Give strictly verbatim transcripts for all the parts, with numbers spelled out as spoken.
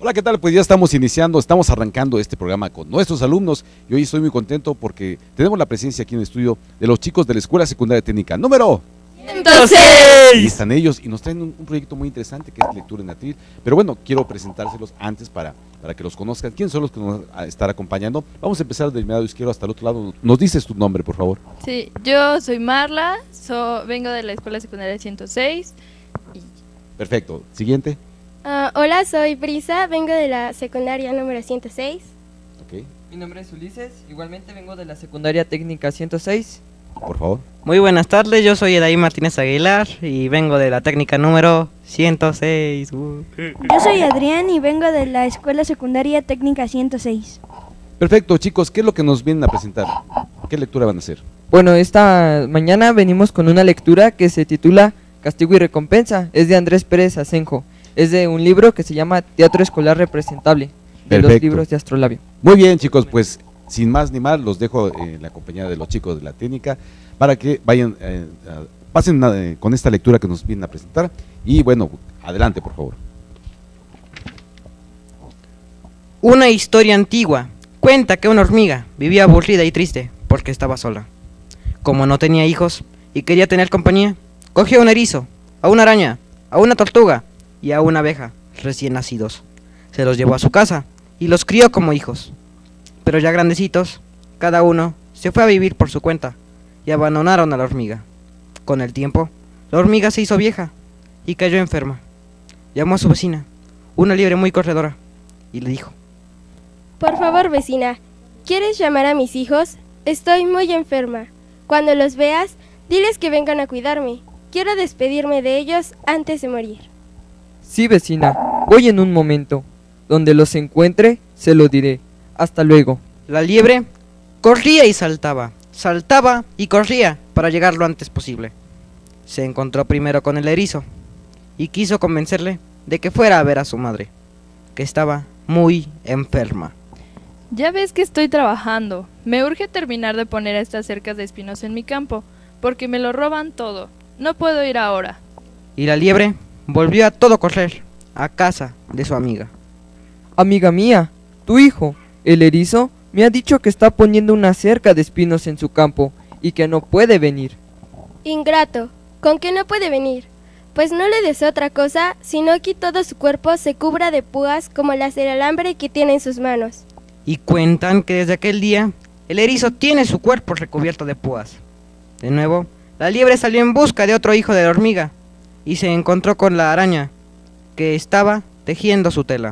Hola, ¿qué tal? Pues ya estamos iniciando, estamos arrancando este programa con nuestros alumnos y hoy estoy muy contento porque tenemos la presencia aquí en el estudio de los chicos de la Escuela Secundaria Técnica número ciento seis. Y están ellos y nos traen un, un proyecto muy interesante que es lectura en atril. Pero bueno, quiero presentárselos antes para, para que los conozcan. ¿Quiénes son los que nos van a estar acompañando? Vamos a empezar del lado izquierdo hasta el otro lado. ¿Nos dices tu nombre, por favor? Sí, yo soy Marla, so, vengo de la Escuela Secundaria ciento seis. Y... Perfecto. Siguiente. Uh, hola, soy Brisa, vengo de la secundaria número ciento seis. Ok. Mi nombre es Ulises, igualmente vengo de la secundaria técnica ciento seis. Por favor. Muy buenas tardes, yo soy Edaí Martínez Aguilar y vengo de la técnica número ciento seis. Uh. Yo soy Adrián y vengo de la Escuela Secundaria Técnica ciento seis. Perfecto, chicos, ¿qué es lo que nos vienen a presentar? ¿Qué lectura van a hacer? Bueno, esta mañana venimos con una lectura que se titula Castigo y Recompensa, es de Andrés Pérez Asenjo. Es de un libro que se llama Teatro Escolar Representable, de Perfecto. Los libros de Astrolabio. Muy bien, chicos, pues sin más ni más, los dejo en la compañía de los chicos de la técnica para que vayan, eh, a, pasen una, eh, con esta lectura que nos vienen a presentar. Y bueno, adelante, por favor. Una historia antigua cuenta que una hormiga vivía aburrida y triste porque estaba sola. Como no tenía hijos y quería tener compañía, cogió a un erizo, a una araña, a una tortuga y a una abeja recién nacidos. Se los llevó a su casa y los crió como hijos. Pero ya grandecitos, cada uno se fue a vivir por su cuenta y abandonaron a la hormiga. Con el tiempo, la hormiga se hizo vieja y cayó enferma. Llamó a su vecina, una liebre muy corredora, y le dijo: Por favor, vecina, ¿quieres llamar a mis hijos? Estoy muy enferma. Cuando los veas, diles que vengan a cuidarme. Quiero despedirme de ellos antes de morir. Sí, vecina, voy en un momento. Donde los encuentre, se lo diré. Hasta luego. La liebre corría y saltaba, saltaba y corría para llegar lo antes posible. Se encontró primero con el erizo y quiso convencerle de que fuera a ver a su madre, que estaba muy enferma. Ya ves que estoy trabajando. Me urge terminar de poner estas cercas de espinos en mi campo, porque me lo roban todo. No puedo ir ahora. Y la liebre volvió a todo correr a casa de su amiga. Amiga mía, tu hijo, el erizo, me ha dicho que está poniendo una cerca de espinos en su campo y que no puede venir. Ingrato, ¿con qué no puede venir? Pues no le des otra cosa, sino que todo su cuerpo se cubra de púas como las del alambre que tiene en sus manos. Y cuentan que desde aquel día el erizo tiene su cuerpo recubierto de púas. De nuevo, la liebre salió en busca de otro hijo de la hormiga y se encontró con la araña, que estaba tejiendo su tela.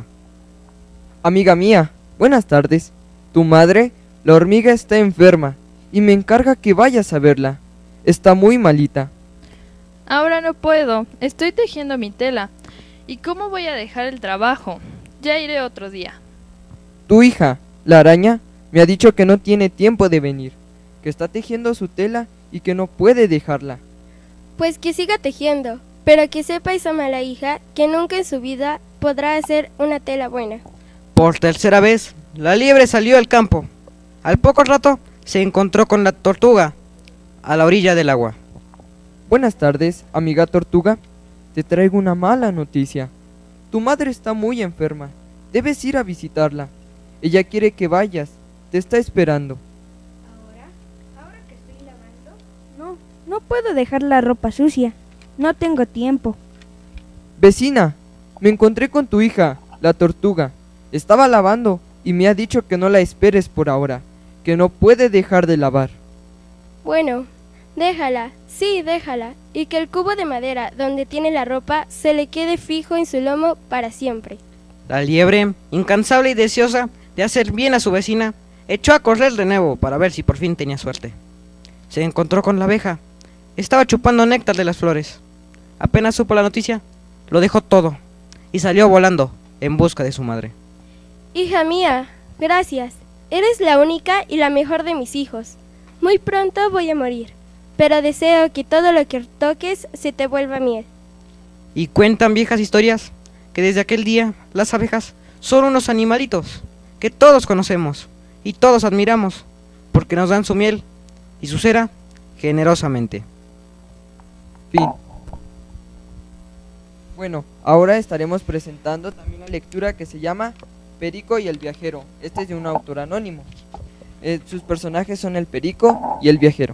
Amiga mía, buenas tardes. Tu madre, la hormiga, está enferma y me encarga que vayas a verla. Está muy malita. Ahora no puedo. Estoy tejiendo mi tela. ¿Y cómo voy a dejar el trabajo? Ya iré otro día. Tu hija, la araña, me ha dicho que no tiene tiempo de venir, que está tejiendo su tela y que no puede dejarla. Pues que siga tejiendo, pero que sepa esa mala hija que nunca en su vida podrá hacer una tela buena. Por tercera vez, la liebre salió al campo. Al poco rato, se encontró con la tortuga, a la orilla del agua. Buenas tardes, amiga tortuga. Te traigo una mala noticia. Tu madre está muy enferma. Debes ir a visitarla. Ella quiere que vayas. Te está esperando. ¿Ahora? ¿Ahora que estoy lavando? No, no puedo dejar la ropa sucia. No tengo tiempo. Vecina, me encontré con tu hija, la tortuga. Estaba lavando y me ha dicho que no la esperes por ahora, que no puede dejar de lavar. Bueno, déjala, sí, déjala, y que el cubo de madera donde tiene la ropa se le quede fijo en su lomo para siempre. La liebre, incansable y deseosa de hacer bien a su vecina, echó a correr de nuevo para ver si por fin tenía suerte. Se encontró con la abeja. Estaba chupando néctar de las flores. Apenas supo la noticia, lo dejó todo y salió volando en busca de su madre. Hija mía, gracias. Eres la única y la mejor de mis hijos. Muy pronto voy a morir, pero deseo que todo lo que toques se te vuelva miel. Y cuentan viejas historias que desde aquel día las abejas son unos animalitos que todos conocemos y todos admiramos porque nos dan su miel y su cera generosamente. Fin. Bueno, ahora estaremos presentando también una lectura que se llama Perico y el viajero. Este es de un autor anónimo. Eh, sus personajes son el perico y el viajero.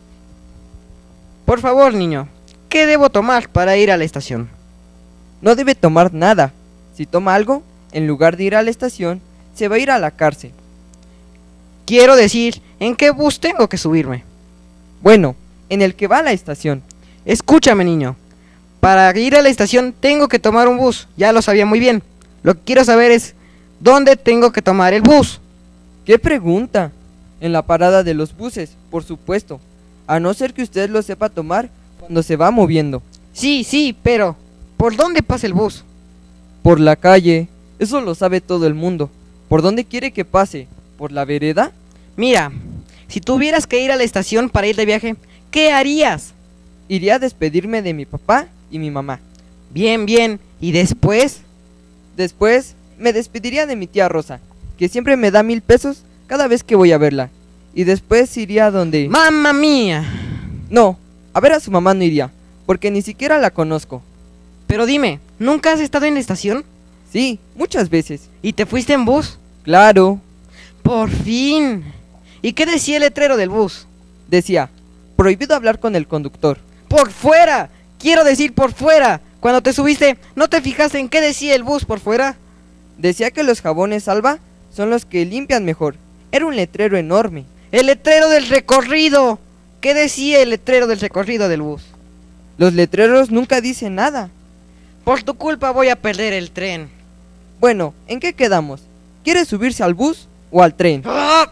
Por favor, niño, ¿qué debo tomar para ir a la estación? No debe tomar nada. Si toma algo, en lugar de ir a la estación, se va a ir a la cárcel. Quiero decir, ¿en qué bus tengo que subirme? Bueno, en el que va a la estación. Escúchame, niño. Para ir a la estación tengo que tomar un bus. Ya lo sabía muy bien. Lo que quiero saber es, ¿dónde tengo que tomar el bus? ¿Qué pregunta? En la parada de los buses, por supuesto. A no ser que usted lo sepa tomar cuando se va moviendo. Sí, sí, pero ¿por dónde pasa el bus? Por la calle. Eso lo sabe todo el mundo. ¿Por dónde quiere que pase? ¿Por la vereda? Mira, si tuvieras que ir a la estación para ir de viaje, ¿qué harías? Iría a despedirme de mi papá y mi mamá. Bien, bien. ¿Y después? Después me despediría de mi tía Rosa, que siempre me da mil pesos cada vez que voy a verla. Y después iría a donde... ¡Mamma mía! No, a ver a su mamá no iría, porque ni siquiera la conozco. Pero dime, ¿nunca has estado en la estación? Sí, muchas veces. ¿Y te fuiste en bus? Claro. ¡Por fin! ¿Y qué decía el letrero del bus? Decía, prohibido hablar con el conductor. ¡Por fuera! Quiero decir por fuera. Cuando te subiste, ¿no te fijaste en qué decía el bus por fuera? Decía que los jabones Alba son los que limpian mejor. Era un letrero enorme. ¡El letrero del recorrido! ¿Qué decía el letrero del recorrido del bus? Los letreros nunca dicen nada. Por tu culpa voy a perder el tren. Bueno, ¿en qué quedamos? ¿Quiere subirse al bus o al tren? ¡Ah!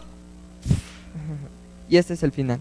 Y este es el final.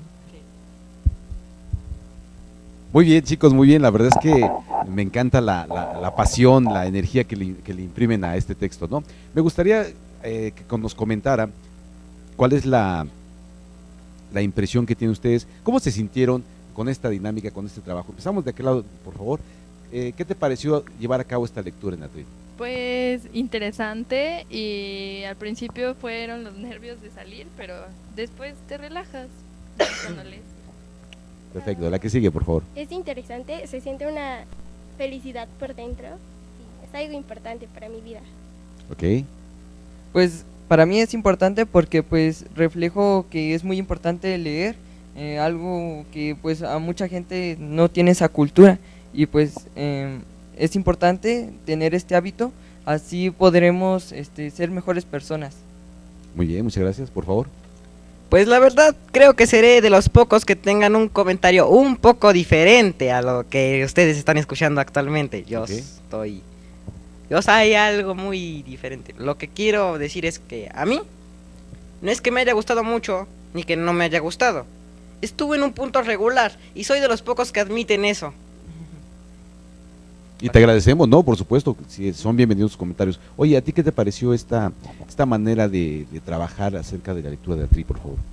Muy bien, chicos, muy bien. La verdad es que me encanta la, la, la pasión, la energía que le, que le imprimen a este texto, ¿no? Me gustaría eh, que nos comentara cuál es la, la impresión que tienen ustedes, cómo se sintieron con esta dinámica, con este trabajo. Empezamos de aquel lado, por favor. Eh, ¿Qué te pareció llevar a cabo esta lectura en Atril? Pues interesante, y al principio fueron los nervios de salir, pero después te relajas cuando lees. Perfecto, la que sigue, por favor. Es interesante, se siente una felicidad por dentro. Sí, es algo importante para mi vida. Ok. Pues para mí es importante porque pues reflejo que es muy importante leer, eh, algo que pues a mucha gente no tiene esa cultura, y pues eh, es importante tener este hábito, así podremos este, ser mejores personas. Muy bien, muchas gracias, por favor. Pues la verdad, creo que seré de los pocos que tengan un comentario un poco diferente a lo que ustedes están escuchando actualmente. Yo Ok. estoy... Yo soy algo muy diferente. Lo que quiero decir es que a mí, no es que me haya gustado mucho, ni que no me haya gustado. Estuve en un punto regular, y soy de los pocos que admiten eso. Y te agradecemos, ¿no? Por supuesto, si son bienvenidos sus comentarios. Oye, ¿a ti qué te pareció esta, esta manera de, de trabajar acerca de la lectura de Atril, por favor?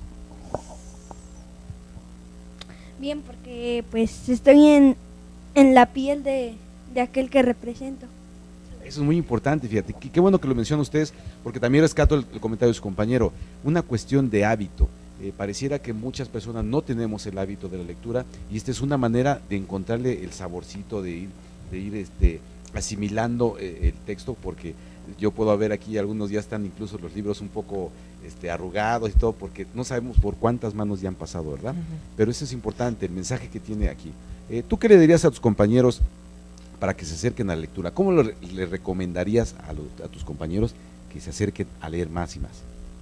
Bien, porque pues estoy en, en la piel de, de aquel que represento. Eso es muy importante, fíjate, qué, qué bueno que lo mencionan ustedes, porque también rescato el, el comentario de su compañero, una cuestión de hábito. Eh, pareciera que muchas personas no tenemos el hábito de la lectura, y esta es una manera de encontrarle el saborcito, de ir, de ir este, asimilando eh, el texto, porque yo puedo ver aquí, algunos ya están incluso los libros un poco este, arrugados y todo, porque no sabemos por cuántas manos ya han pasado, ¿verdad? Ujú. Pero eso es importante, el mensaje que tiene aquí. Eh, ¿Tú qué le dirías a tus compañeros para que se acerquen a la lectura? ¿Cómo le, le recomendarías a, los, a tus compañeros que se acerquen a leer más y más?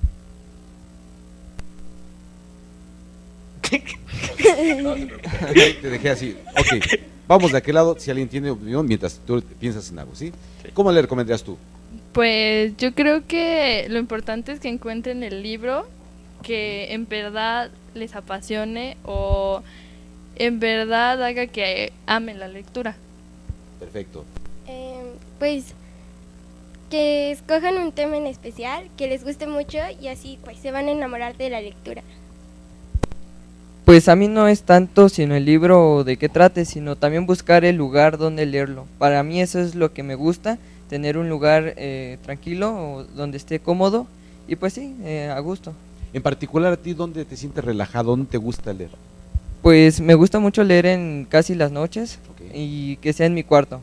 Te dejé así. Ok, vamos de aquel lado, si alguien tiene opinión, mientras tú piensas en algo, ¿sí? ¿Cómo le recomendarías tú? Pues yo creo que lo importante es que encuentren el libro que en verdad les apasione o en verdad haga que amen la lectura. Perfecto. Eh, pues que escojan un tema en especial, que les guste mucho, y así pues se van a enamorar de la lectura. Pues a mí no es tanto sino el libro de qué trate, sino también buscar el lugar donde leerlo. Para mí eso es lo que me gusta, tener un lugar eh, tranquilo o donde esté cómodo, y pues sí, eh, a gusto. En particular, a ti, ¿dónde te sientes relajado? ¿Dónde te gusta leer? Pues me gusta mucho leer en casi las noches, Ok. y que sea en mi cuarto.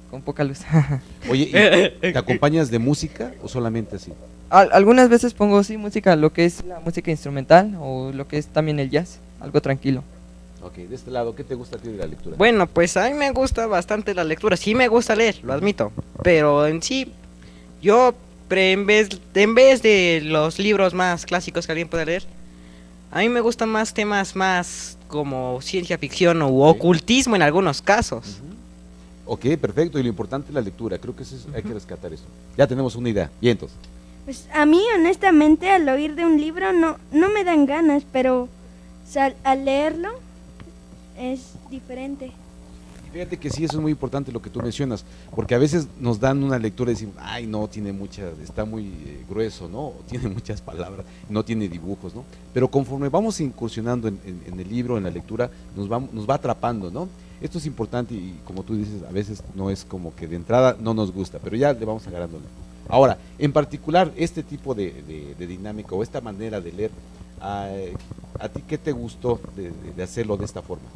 con poca luz. Oye, ¿y ¿te acompañas de música o solamente así? Al- algunas veces pongo sí música, lo que es la música instrumental o lo que es también el jazz, algo tranquilo. Ok, de este lado, ¿qué te gusta a ti de la lectura? Bueno, pues a mí me gusta bastante la lectura. Sí me gusta leer, lo admito. Pero en sí, yo pre- en vez, en vez de los libros más clásicos que alguien puede leer, a mí me gustan más temas más como ciencia ficción o Ok. ocultismo en algunos casos. Ujú. Ok, perfecto, y lo importante es la lectura, creo que eso es- hay que rescatar eso. Ya tenemos una idea, bien, entonces. Pues a mí honestamente al oír de un libro no, no me dan ganas, pero sal- al leerlo es diferente. Fíjate que sí, eso es muy importante lo que tú mencionas, porque a veces nos dan una lectura y decimos, ay, no, tiene mucha, está muy eh, grueso, ¿no? O tiene muchas palabras, no tiene dibujos, ¿no? Pero conforme vamos incursionando en, en- en el libro, en la lectura, nos va, nos va atrapando, ¿no? Esto es importante y como tú dices, a veces no es como que de entrada no nos gusta, pero ya le vamos agarrando. Ahora, en particular, este tipo de, de- de dinámica o esta manera de leer, ¿a, a ti qué te gustó de, de- de hacerlo de esta forma?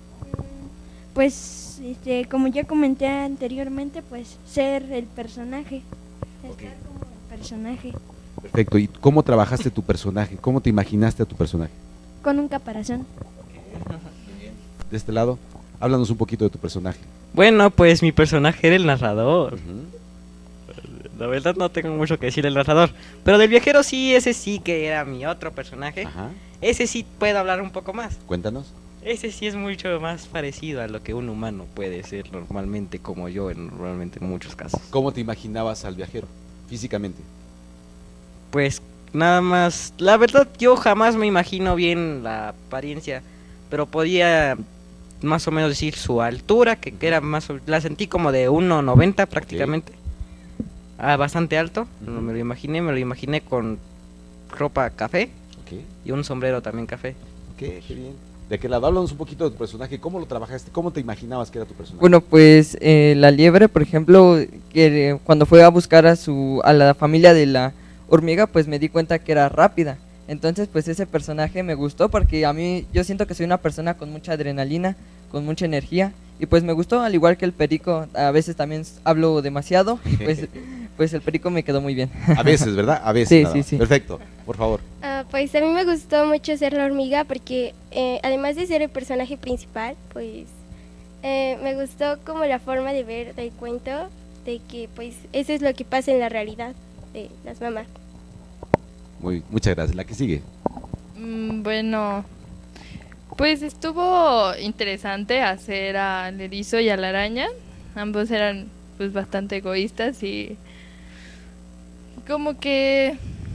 Pues este, como ya comenté anteriormente, pues ser el personaje, estar Ok. como el personaje, Perfecto, ¿y cómo trabajaste tu personaje? ¿Cómo te imaginaste a tu personaje? con un caparazón. De este lado, háblanos un poquito de tu personaje. Bueno, pues mi personaje era el narrador. La verdad no tengo mucho que decir del narrador. Pero del viajero sí, ese sí que era mi otro personaje. Ajá, Ese sí puedo hablar un poco más. cuéntanos. Ese sí es mucho más parecido a lo que un humano puede ser normalmente, como yo en, normalmente en muchos casos. ¿Cómo te imaginabas al viajero, físicamente? Pues nada más, la verdad yo jamás me imagino bien la apariencia, pero podía más o menos decir su altura, que, que era más, o- la sentí como de uno noventa prácticamente. Ah, bastante alto, no Ujú. me lo imaginé, me lo imaginé con ropa café Ok, y un sombrero también café. ok, qué bien. ¿De qué lado? Háblanos un poquito de tu personaje, ¿cómo lo trabajaste? ¿Cómo te imaginabas que era tu personaje? Bueno, pues eh, la liebre, por ejemplo, que eh, cuando fue a buscar a su a la familia de la hormiga, pues me di cuenta que era rápida. Entonces, pues ese personaje me gustó porque a mí yo siento que soy una persona con mucha adrenalina, con mucha energía y pues me gustó, al igual que el perico, a veces también s- hablo demasiado y pues pues el perico me quedó muy bien. A veces, ¿verdad? A veces. Sí, nada sí, más. sí. Perfecto, por favor. Ah, pues a mí me gustó mucho ser la hormiga porque eh, además de ser el personaje principal, pues eh, me gustó como la forma de ver del cuento, de que pues eso es lo que pasa en la realidad de las mamás. Muy, muchas gracias. La que sigue. Mm, Bueno, pues estuvo interesante hacer al erizo y a la araña. Ambos eran pues bastante egoístas y como que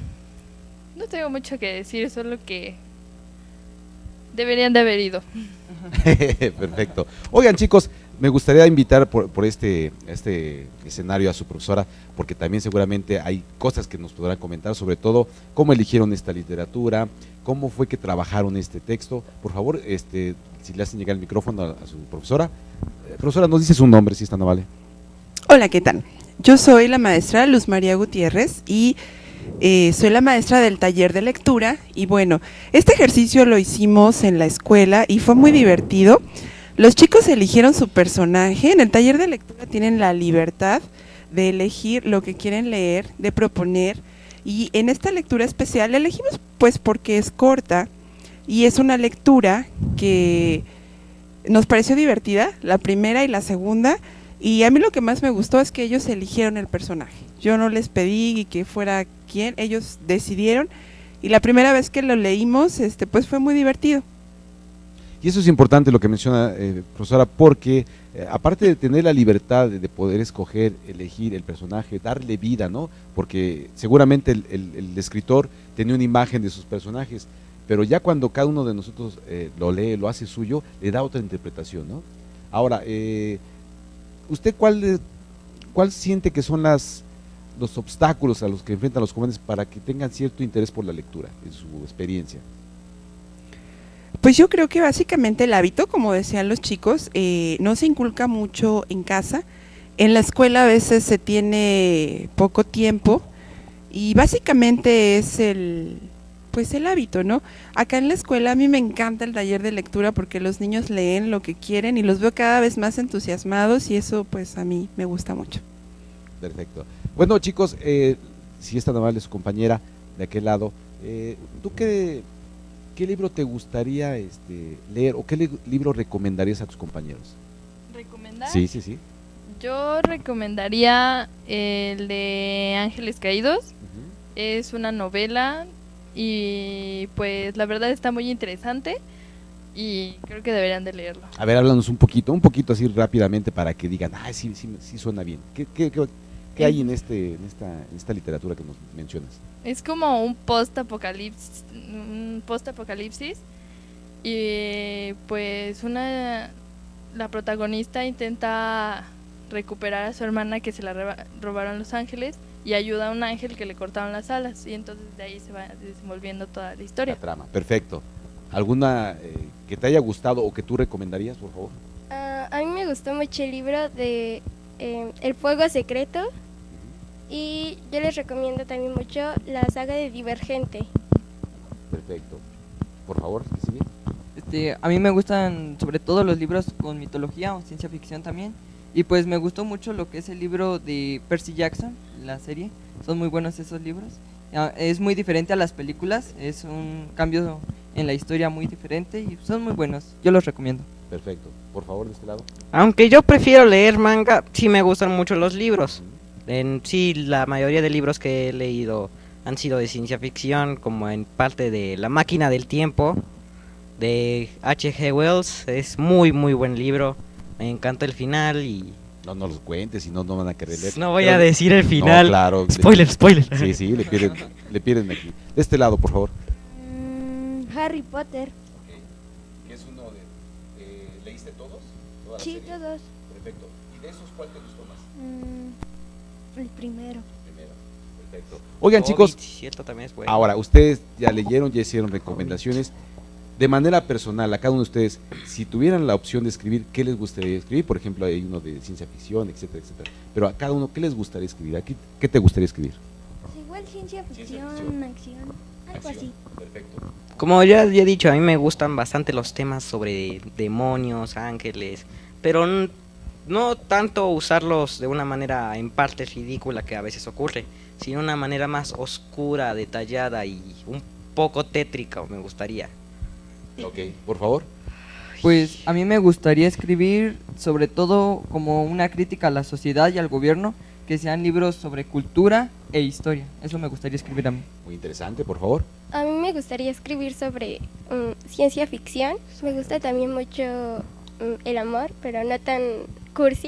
no tengo mucho que decir, solo que deberían de haber ido. Perfecto. Oigan, chicos, me gustaría invitar por, por este, este escenario a su profesora, porque también seguramente hay cosas que nos podrán comentar, sobre todo cómo eligieron esta literatura, cómo fue que trabajaron este texto. Por favor, este, si le hacen llegar el micrófono a, a su profesora. Eh, profesora, nos dice su nombre, si está no vale. Hola, ¿qué tal? Yo soy la maestra Luz María Gutiérrez y eh, soy la maestra del taller de lectura. Y bueno, este ejercicio lo hicimos en la escuela y fue muy divertido. Los chicos eligieron su personaje. En el taller de lectura tienen la libertad de elegir lo que quieren leer, de proponer. Y en esta lectura especial la elegimos pues porque es corta y es una lectura que nos pareció divertida, la primera y la segunda. Y a mí lo que más me gustó es que ellos eligieron el personaje. Yo no les pedí que fuera quien, ellos decidieron. Y la primera vez que lo leímos, este, pues fue muy divertido. Y eso es importante lo que menciona, eh, profesora, porque eh, aparte de tener la libertad de, de poder escoger, elegir el personaje, darle vida, ¿no? Porque seguramente el, el- el escritor tenía una imagen de sus personajes, pero ya cuando cada uno de nosotros eh, lo lee, lo hace suyo, le da otra interpretación, ¿no? Ahora, eh, ¿usted cuál, de- cuál siente que son las, los obstáculos a los que enfrentan los jóvenes para que tengan cierto interés por la lectura, en su experiencia? Pues yo creo que básicamente el hábito, como decían los chicos, eh, no se inculca mucho en casa. En la escuela a veces se tiene poco tiempo y básicamente es el pues el hábito, ¿no? Acá en la escuela a mí me encanta el taller de lectura porque los niños leen lo que quieren y los veo cada vez más entusiasmados y eso pues a mí me gusta mucho. Perfecto. Bueno, chicos, eh, si es tan amable su compañera de aquel lado, eh, ¿tú qué, qué libro te gustaría este, leer o qué li libro recomendarías a tus compañeros? ¿Recomendar? Sí, sí, sí. Yo recomendaría el de Ángeles Caídos. Ujú. Es una novela y pues la verdad está muy interesante y creo que deberían de leerlo. A ver, háblanos un poquito, un poquito así rápidamente para que digan, ay, sí, sí, sí suena bien. ¿Qué, qué, qué, qué hay en, este, en, esta, en esta literatura que nos mencionas? Es como un post-apocalipsis, un post-apocalipsis y pues una la protagonista intenta recuperar a su hermana que se la reba- robaron los ángeles y ayuda a un ángel que le cortaron las alas y entonces de ahí se va desenvolviendo toda la historia. La trama, perfecto. ¿Alguna eh, que te haya gustado o que tú recomendarías, por favor? Ah, a mí me gustó mucho el libro de eh, El fuego secreto y yo les recomiendo también mucho la saga de Divergente. Perfecto. Por favor, ¿sí sigue? Este, a mí me gustan sobre todo los libros con mitología o ciencia ficción también. Y pues me gustó mucho lo que es el libro de Percy Jackson, la serie. Son muy buenos esos libros. Ah, Es muy diferente a las películas, es un cambio en la historia muy diferente y son muy buenos. Yo los recomiendo. Perfecto. Por favor, de este lado. Aunque yo prefiero leer manga, sí me gustan mucho los libros. En sí, la mayoría de libros que he leído han sido de ciencia ficción, como en parte de La máquina del tiempo, de H G Wells. Es muy, muy buen libro. Me encanta el final y... No, no los cuentes, si no, no van a querer leer. No voy Pero- a decir el final. No, claro. Spoiler, spoiler. Sí, sí, le piden, le piden aquí. De este lado, por favor. Mm, Harry Potter. ¿Qué es uno de... ¿Leíste todos? Sí, todos. Perfecto. ¿Y de esos cuál te gustó más? Mm, el primero. Primero. Perfecto. Oigan, chicos, Hobbit, cierto, también es bueno. ahora, ustedes ya leyeron, ya hicieron recomendaciones. De manera personal, a cada uno de ustedes, si tuvieran la opción de escribir, ¿qué les gustaría escribir? Por ejemplo, hay uno de ciencia ficción, etcétera, etcétera. Pero a cada uno, ¿qué les gustaría escribir? ¿Aquí, ¿Qué te gustaría escribir? Pues igual ciencia ficción, ficción. acción, algo así. Perfecto. Como ya había dicho, a mí me gustan bastante los temas sobre demonios, ángeles, pero n- no tanto usarlos de una manera en parte ridícula que a veces ocurre, sino una manera más oscura, detallada y un poco tétrica, me gustaría. Ok, por favor. Pues a mí me gustaría escribir sobre todo como una crítica a la sociedad y al gobierno, que sean libros sobre cultura e historia. Eso me gustaría escribir a mí. Muy interesante, por favor. A mí me gustaría escribir sobre mm, ciencia ficción. Me gusta también mucho mm, el amor, pero no tan cursi.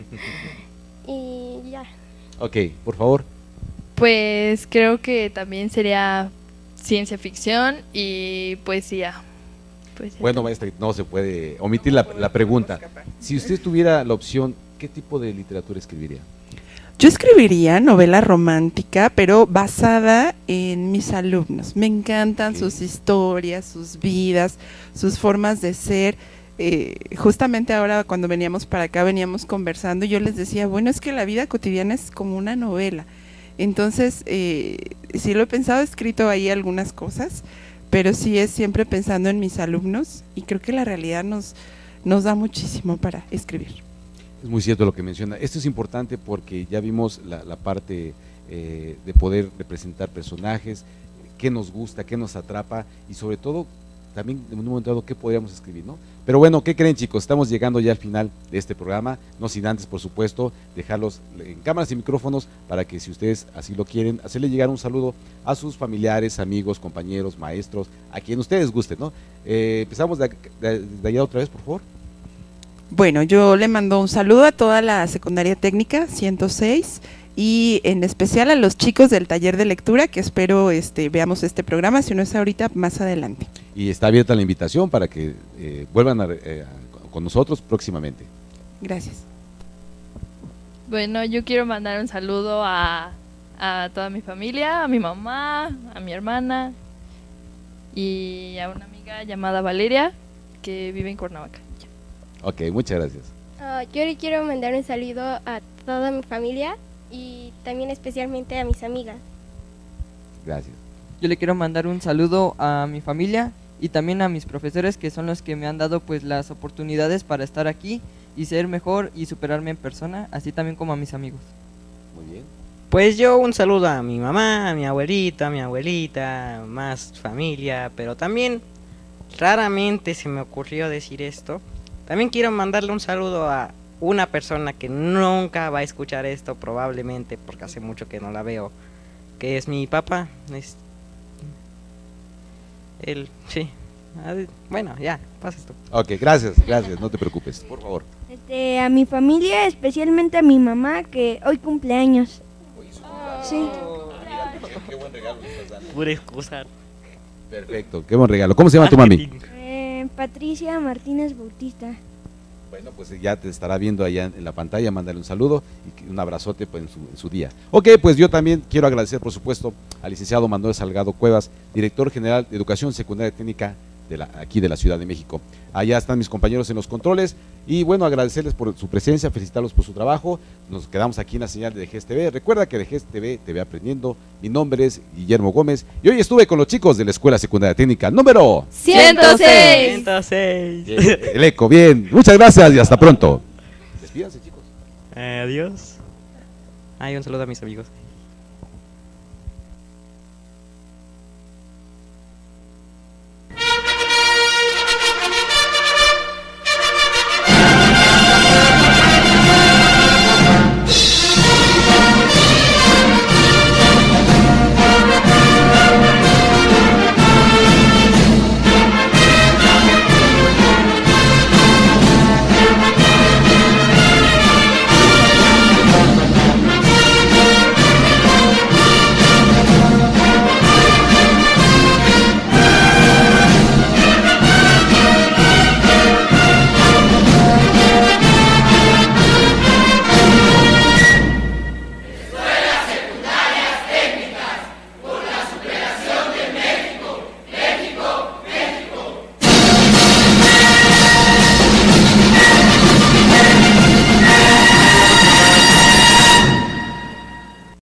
Y ya. Ok, por favor. Pues creo que también sería ciencia ficción y poesía. Poesía. Bueno, maestra, no se puede omitir la, la pregunta. Si usted tuviera la opción, ¿qué tipo de literatura escribiría? Yo escribiría novela romántica, pero basada en mis alumnos. Me encantan Ok. sus historias, sus vidas, sus formas de ser. Eh, justamente ahora cuando veníamos para acá veníamos conversando y yo les decía, bueno, es que la vida cotidiana es como una novela. Entonces, eh, sí lo he pensado, he escrito ahí algunas cosas, pero sí es siempre pensando en mis alumnos y creo que la realidad nos, nos da muchísimo para escribir. Es muy cierto lo que menciona. Esto es importante porque ya vimos la, la parte eh, de poder representar personajes, qué nos gusta, qué nos atrapa y sobre todo también en un momento dado qué podríamos escribir, ¿no? Pero bueno, ¿qué creen, chicos? Estamos llegando ya al final de este programa, no sin antes, por supuesto, dejarlos en cámaras y micrófonos para que si ustedes así lo quieren, hacerle llegar un saludo a sus familiares, amigos, compañeros, maestros, a quien ustedes gusten, ¿no? Eh, empezamos de, de, de allá otra vez, por favor. Bueno, yo le mando un saludo a toda la secundaria técnica ciento seis y en especial a los chicos del taller de lectura que espero este, veamos este programa, si no es ahorita, más adelante. Y está abierta la invitación para que eh, vuelvan a, eh, a, con nosotros próximamente. Gracias. Bueno, yo quiero mandar un saludo a, a toda mi familia, a mi mamá, a mi hermana y a una amiga llamada Valeria que vive en Cuernavaca. Ok, muchas gracias. Ah, yo le quiero mandar un saludo a toda mi familia y también especialmente a mis amigas. Gracias. Yo le quiero mandar un saludo a mi familia y también a mis profesores, que son los que me han dado pues las oportunidades para estar aquí y ser mejor y superarme en persona, así también como a mis amigos. Muy bien. Pues yo un saludo a mi mamá, a mi abuelita, a mi abuelita, más familia, pero también raramente se me ocurrió decir esto. También quiero mandarle un saludo a una persona que nunca va a escuchar esto probablemente, porque hace mucho que no la veo, que es mi papá. Es él, sí. Bueno, ya, pasa esto. Ok, gracias, gracias, no te preocupes, por favor. Este, a mi familia, especialmente a mi mamá, que hoy cumple años. Sí. Qué buen regalo le estás dando. Pura excusa. Perfecto, qué buen regalo. ¿Cómo se llama tu mami? Eh, Patricia Martínez Bautista. Bueno, pues ya te estará viendo allá en la pantalla, mándale un saludo y un abrazote pues, en, su, en su día. Ok, pues yo también quiero agradecer, por supuesto, al licenciado Manuel Salgado Cuevas, director general de Educación Secundaria Técnica de la, aquí de la Ciudad de México. Allá están mis compañeros en los controles y bueno, agradecerles por su presencia, felicitarlos por su trabajo. Nos quedamos aquí en la señal de D G E S T V. Recuerda que D G E S T V te ve aprendiendo. Mi nombre es Guillermo Gómez y hoy estuve con los chicos de la Escuela Secundaria Técnica número ciento seis. ciento seis. Bien, el eco, bien. Muchas gracias y hasta pronto. Despídanse, chicos. Adiós. Ay, un saludo a mis amigos.